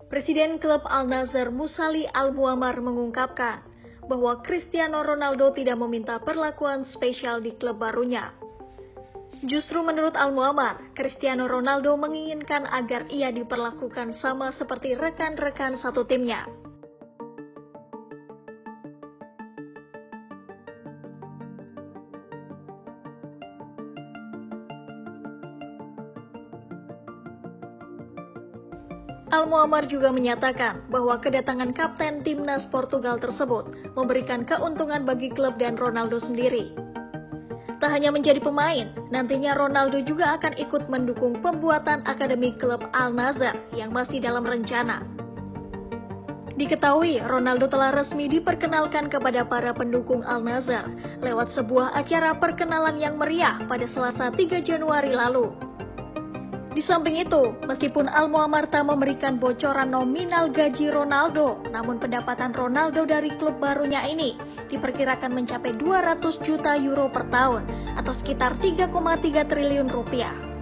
Presiden klub Al-Nassr Musali Al-Muammar mengungkapkan bahwa Cristiano Ronaldo tidak meminta perlakuan spesial di klub barunya. Justru menurut Al-Muammar, Cristiano Ronaldo menginginkan agar ia diperlakukan sama seperti rekan-rekan satu timnya. Al-Muammar juga menyatakan bahwa kedatangan kapten timnas Portugal tersebut memberikan keuntungan bagi klub dan Ronaldo sendiri. Tak hanya menjadi pemain, nantinya Ronaldo juga akan ikut mendukung pembuatan akademi klub Al-Nassr yang masih dalam rencana. Diketahui, Ronaldo telah resmi diperkenalkan kepada para pendukung Al-Nassr lewat sebuah acara perkenalan yang meriah pada Selasa 3 Januari lalu. Di samping itu, meskipun Al-Muammar tak memberikan bocoran nominal gaji Ronaldo, namun pendapatan Ronaldo dari klub barunya ini diperkirakan mencapai 200 juta euro per tahun atau sekitar 3,3 triliun rupiah.